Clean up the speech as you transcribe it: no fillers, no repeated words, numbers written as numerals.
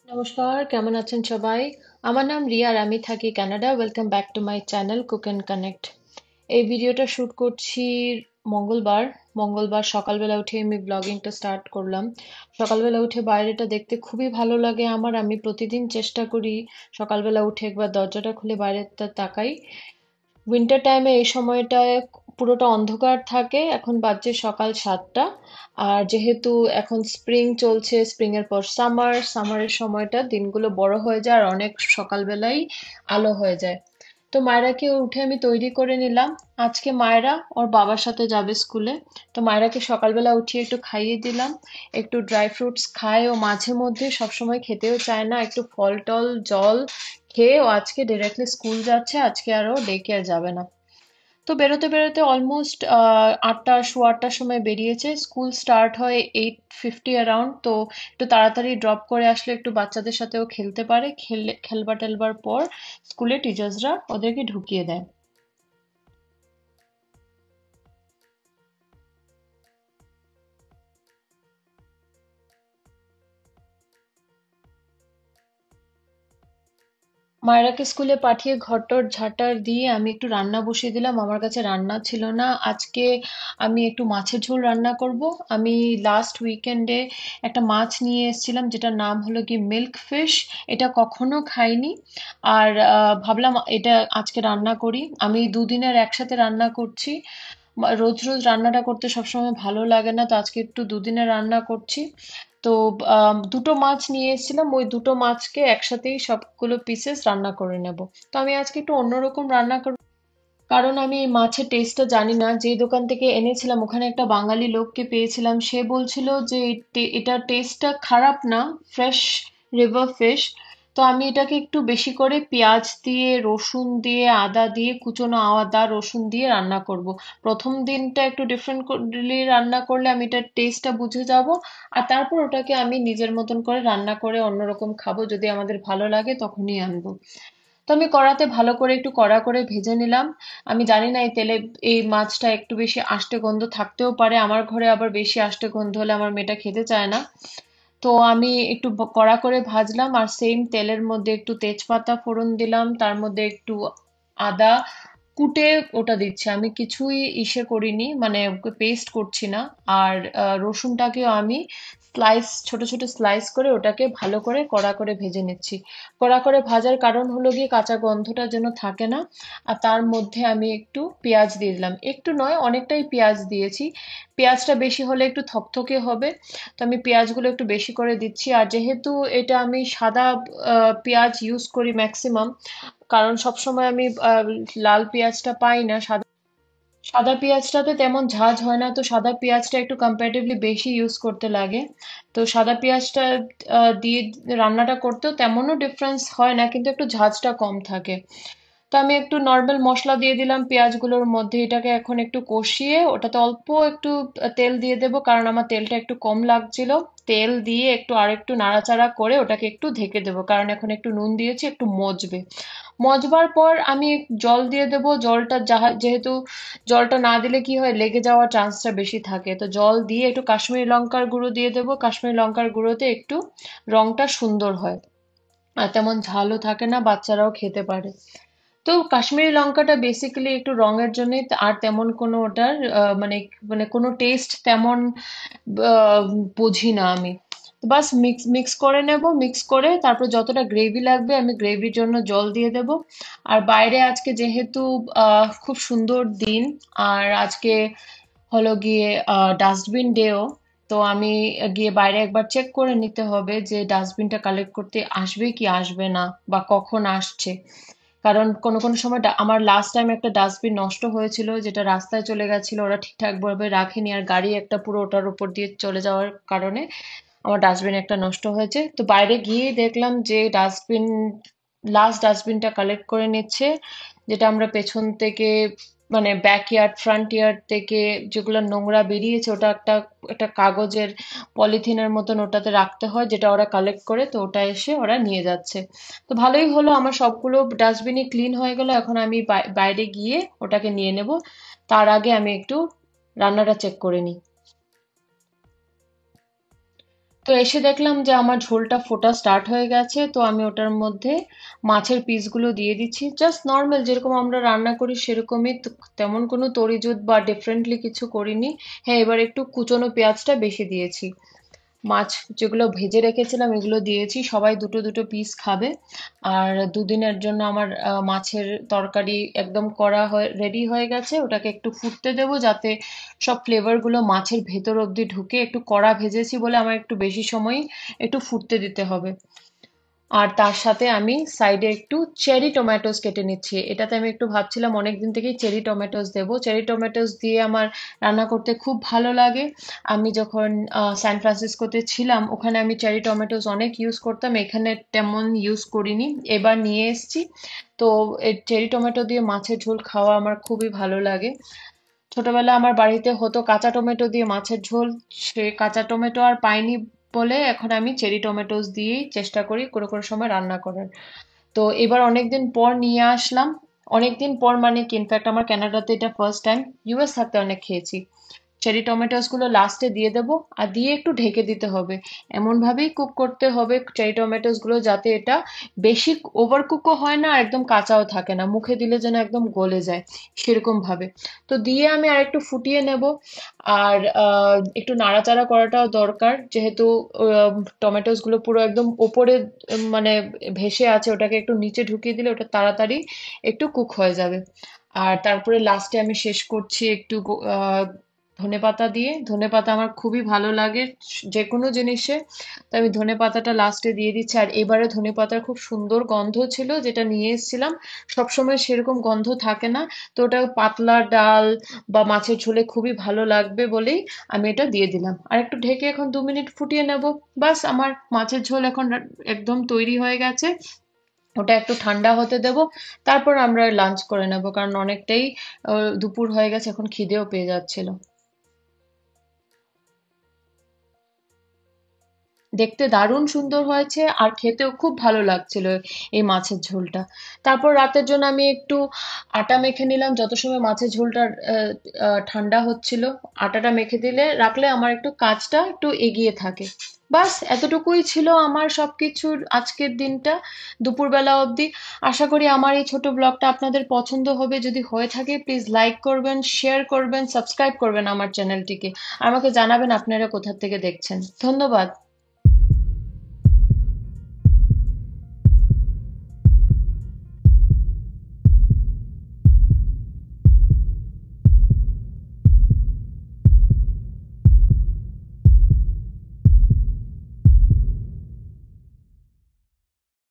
নমস্কার, কেমন আছেন সবাই? আমার নাম রিয়া আর আমি থাকি Canada. Welcome back to my channel Cook and Connect. এই ভিডিওটা শুট করছি মঙ্গলবার। মঙ্গলবার সকালবেলা উঠে আমি ব্লগিংটা স্টার্ট করলাম। সকালবেলা উঠে বাইরেটা দেখতে খুবই ভালো লাগে আমার। আমি প্রতিদিন চেষ্টা করি সকালবেলা উঠে একবার দরজাটা খুলে বাইরেটা তাকাই। উইন্টার টাইমে এই সময়টায় পুরোটা অন্ধকার থাকে। এখন বাজছে সকাল 7টা। আর যেহেতু এখন স্প্রিং চলছে, স্প্রিং এর পর সামার, সামারের সময়টা দিনগুলো বড় হয়ে যায় আর অনেক সকালবেলাই আলো হয়ে যায়। তো মায়রাকে উঠে আমি তৈরি করে নিলাম। আজকে মায়রা ওর বাবার সাথে যাবে স্কুলে। তো মায়রাকে সকালবেলা উঠিয়ে একটু খাইয়ে দিলাম। একটু ড্রাই ফ্রুটস খায় ও, মাঝে মধ্যে সবসময় খেতেও চায় না। একটু ফল টল জল খেয়ে ও আজকে ডিরেক্টলি স্কুল যাচ্ছে। আজকে আর ও ডে কেয়ার যাবে না। তো বেরোতে বেরোতে অলমোস্ট 8টা সোয়া 8টার সময় বেরিয়েছে। স্কুল স্টার্ট হয় 8:50 অ্যারাউন্ড। তো একটু তাড়াতাড়ি ড্রপ করে আসলে একটু বাচ্চাদের সাথেও খেলতে পারে। খেলবা টেলবার পর স্কুলে টিচার্সরা ওদেরকে ঢুকিয়ে দেয়। মায়েরাকে স্কুলে পাঠিয়ে ঘরটর ঝাঁটার দিয়ে আমি একটু রান্না বসিয়ে দিলাম। আমার কাছে রান্না ছিল না আজকে। আমি একটু মাছের ঝোল রান্না করব। আমি লাস্ট উইকেন্ডে একটা মাছ নিয়ে এসেছিলাম যেটার নাম হলো কি মিল্ক ফিশ। এটা কখনো খাইনি। আর ভাবলাম এটা আজকে রান্না করি। আমি দুদিনের একসাথে রান্না করছি। রোজ রোজ রান্নাটা করতে সবসময় ভালো লাগে না, তো আজকে একটু দুদিনে রান্না করছি। তো দুটো মাছ নিয়ে এসেছিলাম, ওই দুটো মাছকে একসাথেই সবগুলো পিসেস রান্না করে নেব। তো আমি আজকে একটু অন্যরকম রান্না করব, কারণ আমি এই মাছের টেস্টটা জানি না। যে দোকান থেকে এনেছিলাম ওখানে একটা বাঙালি লোককে পেয়েছিলাম, সে বলছিল যে এটা টেস্টটা খারাপ না, ফ্রেশ রিভার ফিশ। তো আমি এটাকে একটু বেশি করে পেঁয়াজ দিয়ে, রসুন দিয়ে, আদা দিয়ে, কুচনো আদা রসুন দিয়ে রান্না করব। প্রথম দিনটা একটু ডিফারেন্টলি রান্না করলে আমি এটার টেস্টটা বুঝে যাব। আর তারপর ওটাকে আমি নিজের মতন করে রান্না করে অন্যরকম খাবো, যদি আমাদের ভালো লাগে তখনই আনবো। তো আমি কড়াতে ভালো করে একটু কড়া করে ভেজে নিলাম। আমি জানি না এই তেলে এই মাছটা একটু বেশি আষ্টে গন্ধ থাকতেও পারে। আমার ঘরে আবার বেশি আষ্টে গন্ধ হলে আমার মেয়েটা খেতে চায় না। তো আমি একটু কড়া করে ভাজলাম আর সেম তেলের মধ্যে একটু তেজপাতা ফোড়ন দিলাম, তার মধ্যে একটু আদা কুটে ওটা দিচ্ছি। আমি কিছুই ইসে করিনি, মানে ওকে পেস্ট করছি না। আর রসুনটাকেও আমি ছোট ছোট স্লাইস করে ওটাকে ভালো করে কড়া করে ভেজে নিচ্ছি। কড়া করে ভাজার কারণ হলো গিয়ে কাঁচা গন্ধটা যেন থাকে না। আর তার মধ্যে আমি একটু পেঁয়াজ দিয়ে দিলাম, একটু নয় অনেকটাই পেঁয়াজ দিয়েছি। পেঁয়াজটা বেশি হলে একটু থকথকে হবে। তো আমি পেঁয়াজগুলো একটু বেশি করে দিচ্ছি। আর যেহেতু এটা আমি সাদা পেঁয়াজ ইউজ করি ম্যাক্সিমাম, কারণ সবসময় আমি লাল পেঁয়াজটা পাই না। সাদা সাদা পেঁয়াজটাতে তেমন ঝাঁঝ হয় না, তো সাদা পেঁয়াজটা একটু কম্পারেটিভলি বেশি ইউজ করতে লাগে। তো সাদা পেঁয়াজটা দিয়ে রান্নাটা করতেও তেমনও ডিফারেন্স হয় না, কিন্তু একটু ঝাঁঝটা কম থাকে। তো আমি একটু নর্মাল মশলা দিয়ে দিলাম পেঁয়াজগুলোর মধ্যে। এটাকে এখন একটু কষিয়ে ওটাতে অল্প একটু তেল দিয়ে দেবো, কারণ আমার তেলটা একটু কম লাগছিল। তেল দিয়ে একটু আরেকটু নাড়াচাড়া করে ওটাকে একটু ঢেকে দেবো, কারণ এখন একটু নুন দিয়েছি, একটু মজবে। মজবার পর আমি জল দিয়ে দেবো। জলটা যেহেতু জলটা না দিলে কি হয়, লেগে যাওয়ার চান্সটা বেশি থাকে। তো জল দিয়ে একটু কাশ্মীরি লঙ্কার গুঁড়ো দিয়ে দেবো। কাশ্মীরি লঙ্কার গুঁড়োতে একটু রংটা সুন্দর হয় আর তেমন ঝালও থাকে না, বাচ্চারাও খেতে পারে। তো কাশ্মীরি লঙ্কাটা বেসিক্যালি একটু রঙের জন্য, আর তেমন কোনো ওটার মানে মানে কোনো টেস্ট তেমন আহ, বুঝি না আমি। তো বাস মিক্স মিক্স করে নেব। মিক্স করে তারপর যতটা গ্রেভি লাগবে আমি গ্রেভির জন্য জল দিয়ে দেব। আর বাইরে আজকে যেহেতু খুব সুন্দর দিন, আর আজকে হলো গিয়ে ডাস্টবিন ডেও। তো আমি গিয়ে বাইরে একবার চেক করে নিতে হবে যে ডাস্টবিনটা কালেক্ট করতে আসবে কি আসবে না, বা কখন আসছে। কারণ কোনো কোনো সময় আমার লাস্ট টাইম একটা ডাস্টবিন নষ্ট হয়েছিল, যেটা রাস্তায় চলে গেছিল, ওরা ঠিকঠাক ভাবে রাখেনি আর গাড়ি একটা পুরো ওটার উপর দিয়ে চলে যাওয়ার কারণে আমার ডাস্টবিন একটা নষ্ট হয়েছে। তো বাইরে গিয়ে দেখলাম যে লাস্ট ডাস্টবিনটা কালেক্ট করে নিচ্ছে, যেটা আমরা পেছন থেকে মানে ব্যাকইয়ার্ড ফ্রন্ট ইয়ার্ড থেকে যেগুলো নোংরা বেরিয়েছে, ওটা একটা একটা কাগজের পলিথিনের মতন ওটাতে রাখতে হয়, যেটা ওরা কালেক্ট করে, তো ওটা এসে ওরা নিয়ে যাচ্ছে। তো ভালোই হলো, আমার সবগুলো ডাস্টবিনই ক্লিন হয়ে গেল। এখন আমি বাইরে গিয়ে ওটাকে নিয়ে নেব। তার আগে আমি একটু রান্নাটা চেক করে নিই। তো তো এসে দেখলাম যে আমার ঝোলটা ফোটা স্টার্ট হয়ে গেছে, তো আমি ওটার মধ্যে মাছের পিসগুলো দিয়ে দিচ্ছি, জাস্ট নর্মাল যেরকম আমরা রান্না করি সেরকমই, তেমন কোনো তরিজুত বা ডিফারেন্টলি কিছু করিনি। হ্যাঁ, এবার একটু কুচনো পেঁয়াজটা বেশি দিয়েছি। মাছ যেগুলো ভেজে রেখেছিলাম এগুলো দিয়েছি, সবাই দুটো দুটো পিস খাবে। আর দুদিনের জন্য আমার মাছের তরকারি একদম করা হয়ে রেডি হয়ে গেছে, ওটাকে একটু ফুটতে দেবো যাতে সব ফ্লেভারগুলো মাছের ভেতর অবধি ঢুকে। একটু কড়া ভেজেছি বলে আমার একটু বেশি সময় একটু ফুটতে দিতে হবে। আর তার সাথে আমি সাইডে একটু চেরি টমেটোস কেটে নিচ্ছি, এটাতে আমি একটু ভাবছিলাম অনেকদিন থেকেই চেরি টমেটোস দেবো। চেরি টমেটোস দিয়ে আমার রান্না করতে খুব ভালো লাগে। আমি যখন সান ফ্রান্সিসকোতে ছিলাম ওখানে আমি চেরি টমেটোস অনেক ইউজ করতাম, এখানে তেমন ইউজ করিনি, এবার নিয়ে এসেছি। তো এই চেরি টমেটো দিয়ে মাছের ঝোল খাওয়া আমার খুবই ভালো লাগে। ছোটবেলায় আমার বাড়িতে হতো কাঁচা টমেটো দিয়ে মাছের ঝোল, সে কাঁচা টমেটো আর পাইনি বলে এখন আমি চেরি টমেটোস দিয়েই চেষ্টা করি কোনো কোনো সময় রান্না করার। তো এবার অনেকদিন পর নিয়ে আসলাম, অনেকদিন পর মানে কি ইনফ্যাক্ট আমার কানাডাতে এটা ফার্স্ট টাইম, ইউএস থাকতে অনেক খেয়েছি। চেরি টমেটোস গুলো লাস্টে দিয়ে দেবো আর দিয়ে একটু ঢেকে দিতে হবে। এমন ভাবেই কুক করতে হবে চেরি টমেটোস গুলো যাতে এটা বেশি ওভার কুকও হয় না আর একদম কাঁচাও থাকে না, মুখে দিলে যেন একদম গলে যায় সেরকম ভাবে। তো দিয়ে আমি আর একটু ফুটিয়ে নেব। আর একটু নাড়াচাড়া করাটাও দরকার, যেহেতু টমেটোস গুলো পুরো একদম ওপরে মানে ভেসে আছে, ওটাকে একটু নিচে ঢুকিয়ে দিলে ওটা তাড়াতাড়ি একটু কুক হয়ে যাবে। আর তারপরে লাস্টে আমি শেষ করছি একটু ধনেপাতা দিয়ে। ধনেপাতা আমার খুবই ভালো লাগে যে কোনো জিনিসে, তো আমি ধনেপাতাটা লাস্টে দিয়ে দিচ্ছি। আর এবারে ধনেপাতার খুব সুন্দর গন্ধ ছিল যেটা নিয়ে এসেছিলাম, সবসময় সেরকম গন্ধ থাকে না। তো ওটা পাতলা ডাল বা মাছের ঝোলে খুবই ভালো লাগবে বলেই আমি এটা দিয়ে দিলাম। আর একটু ঢেকে এখন 2 মিনিট ফুটিয়ে নেব। বাস আমার মাছের ঝোল এখন একদম তৈরি হয়ে গেছে। ওটা একটু ঠান্ডা হতে দেব, তারপর আমরা লাঞ্চ করে নেব, কারণ অনেকটাই দুপুর হয়ে গেছে, এখন খিদেও পেয়ে যাচ্ছিল। দেখতে দারুণ সুন্দর হয়েছে আর খেতেও খুব ভালো লাগছিল এই মাছের ঝোলটা। তারপর রাতের জন্য আমি একটু আটা মেখে নিলাম, যত সময় মাছের ঝোলটা ঠান্ডা হচ্ছিল। আটাটা মেখে দিলে রাখলে আমার একটু কাজটা একটু এগিয়ে থাকে। বাস এতটুকুই ছিল আমার সবকিছুর আজকের দিনটা দুপুরবেলা অবধি। আশা করি আমার এই ছোট ব্লগটা আপনাদের পছন্দ হবে, যদি হয়ে থাকে প্লিজ লাইক করবেন, শেয়ার করবেন, সাবস্ক্রাইব করবেন আমার চ্যানেলটিকে। আর আমাকে জানাবেন আপনারা কোথা থেকে দেখছেন। ধন্যবাদ।